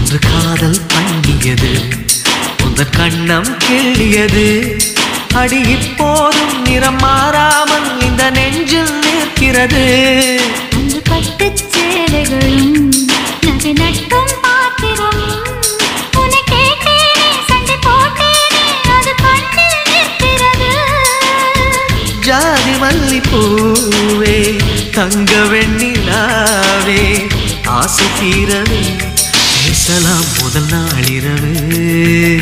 அன்று காதல் பண்ணியது உந்த கண்ணம் கிள்ளியது அடி இப்போதும் நிறம் மாறாமல் இந்த நெஞ்சில் நிற்கிறது அன்று பட்டுச் சேலைகளும் நகை நட்டும் பாத்திரம் உன்னை கேட்டேனே சண்டை போட்டேனே அது கண்ணில் நிற்கிறது ஜாதி மல்லிப்பூவே தங்க வெண்ணிலாவே ஆசை தீரவே பேசலாம் முதல் நாளிரவே